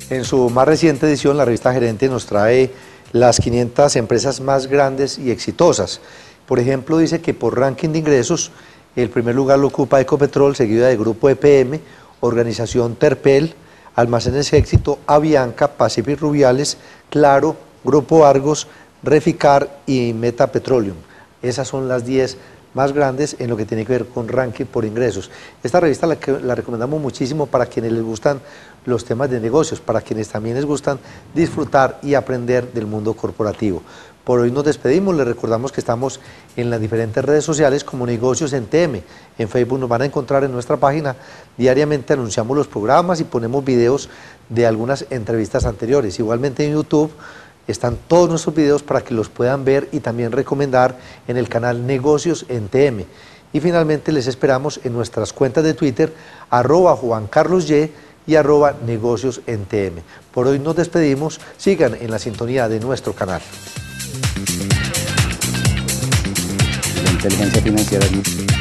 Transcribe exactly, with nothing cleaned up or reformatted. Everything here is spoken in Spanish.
En su más reciente edición, la revista Gerente nos trae las quinientas empresas más grandes y exitosas. Por ejemplo, dice que por ranking de ingresos, el primer lugar lo ocupa Ecopetrol, seguida de Grupo E P M, Organización Terpel, Almacenes Éxito, Avianca, Pacific Rubiales, Claro, Grupo Argos, Reficar y Meta Petroleum. Esas son las diez más grandes en lo que tiene que ver con ranking por ingresos. Esta revista la, que, la recomendamos muchísimo para quienes les gustan los temas de negocios, para quienes también les gustan disfrutar y aprender del mundo corporativo. Por hoy nos despedimos, les recordamos que estamos en las diferentes redes sociales como Negocios en T M. En Facebook nos van a encontrar en nuestra página. Diariamente anunciamos los programas y ponemos videos de algunas entrevistas anteriores. Igualmente en YouTube están todos nuestros videos para que los puedan ver y también recomendar en el canal Negocios en T M. Y finalmente les esperamos en nuestras cuentas de Twitter, arroba Juan Carlos Y y arroba Negocios en T M. Por hoy nos despedimos, sigan en la sintonía de nuestro canal. La inteligencia financiera es